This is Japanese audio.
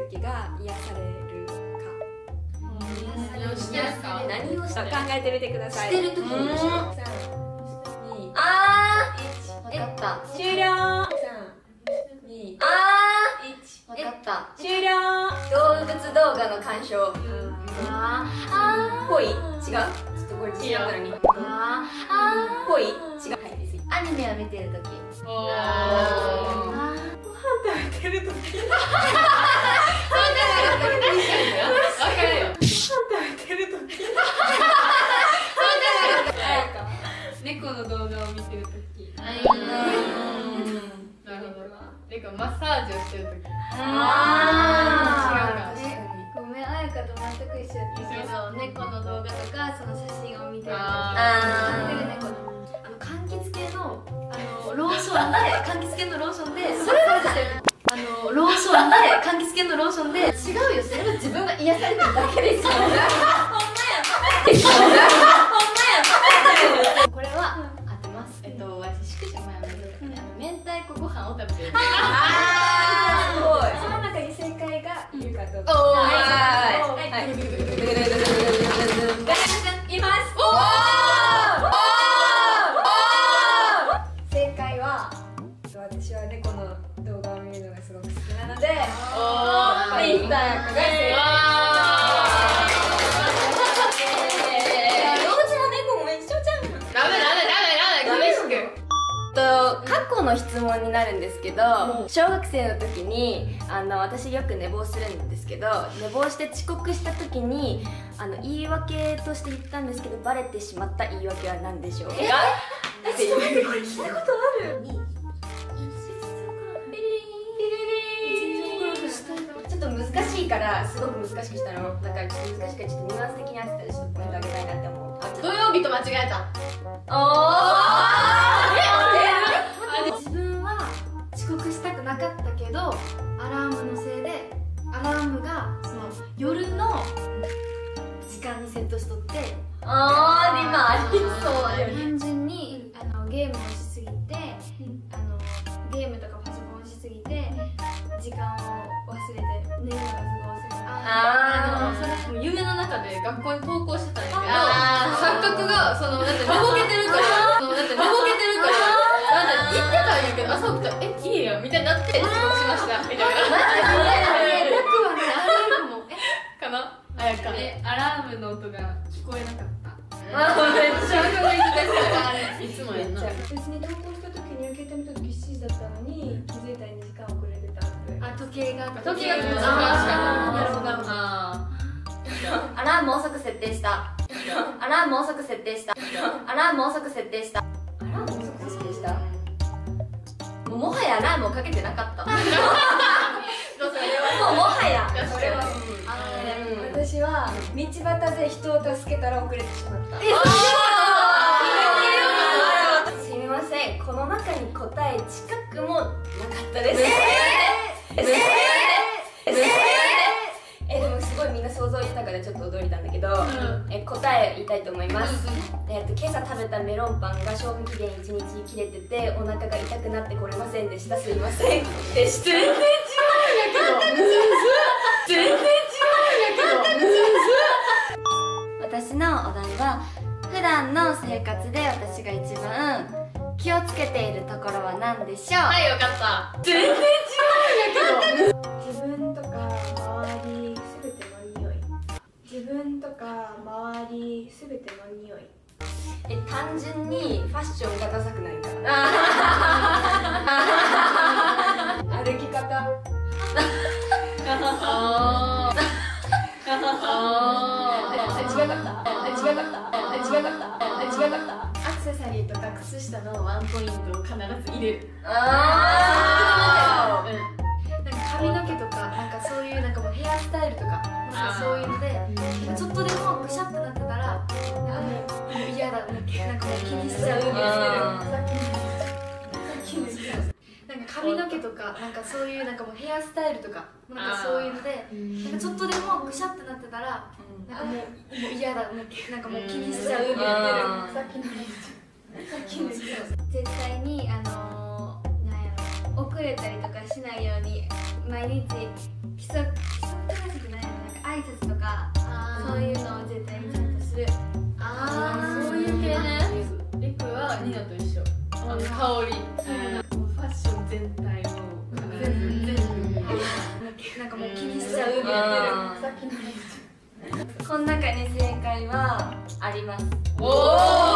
時が癒されるか。何を考えてみてください。 してる時にでしょ。 あ分かった。 終了。 分かった。 終了。 動物動画の鑑賞。 ぽい？違う？ちょっとこれ違うのに。ぽい？違う。 アニメを見てる時。 ご飯食べてる時。 わかるよ。 ご飯食べてる時。猫の動画を見てる時。 なるほど。レコマッサージをしてる時。違うか。 ごめん、あやかと全く一緒だったけど、猫の動画とかその写真を見てる時、柑橘系のローションで柑橘系のローションでそれはローションで柑橘系のローションで違うよ、それは自分が癒されてるだけですよ。ほんまやこれは合ってます。 私宿舎前明太子ご飯を食べてる。 すごい。 その中に正解がいるかどうか。 います。正解は私は猫の動画を見るのがすごく好きなので、インターが正解。 過去の質問になるんですけど、小学生の時に私よく寝坊するんですけど、寝坊して遅刻した時に言い訳として言ったんですけど、バレてしまった言い訳は何でしょうか？ ちょっと待って、これ聞いたことある。 ちょっと難しいからすごく難しくしたの。だからちょっと難しいからちょっとニュアンス的に合ってたらちょっとポイントあげたいなって思う。 土曜日と間違えた。 自分は遅刻したくなかったけど、アラームのせいでアラームがその夜の時間にセットしとって、 今ありそうだよね。 単純にゲームをしすぎて、ゲームとかパソコンをしすぎて時間を忘れて寝るのがすごい遅い。 夢の中で学校に登校してたんやけど、錯覚がだって寝ぼけてるから言ってたんやけど、朝起きたらいいやみたいになって遅刻しましたみたいな。かな。あやか。 アラームの音が聞こえなかった。 めっちゃいつもやんな。 別に登校した時に受け止めた時7時だったのに気づいたら2時間遅れてたって。時計がアラーム遅く設定した。アラーム遅く設定した。アラーム遅く設定した。もはやアラームをかけてなかった。もうもはやそれは。 私は道端で人を助けたら遅れてしまった。 すみません、この中に答え近くもなかったです。でもすごいみんな想像豊かでちょっと驚いたんだけど、答え言いたいと思います。今朝食べたメロンパンが賞味期限1日切れててお腹が痛くなってこれませんでした。すいませんでした。全然違うんやけど。私のお題は、普段の生活で私が一番気をつけているところは何でしょう？ はい、わかった。 全然違うんやけど。 自分とか周りすべての匂い。自分とか周りすべての匂い。 単純にファッションがダサくないから。 歩き方。 アクセサリーとか靴下のワンポイントを必ず入れる。 髪の毛とかそういうもうヘアスタイルとかそういうのでちょっとでもぐしゃっとなってたらもう嫌だ、もう気にしちゃう。髪の毛とかそういうもうヘアスタイルとかそういうのでちょっとでもぐしゃっとなってたらもう嫌だ、もう気にしちゃう。絶対に遅れたりとかしないように毎日基礎正しくないの、なんか挨拶とかそういうのを絶対にちゃんとする。 そういう系ね。リクはニナと一緒。香り、ファッション全体を全部なんかもう気にしちゃう。 この中に正解はあります。 おお。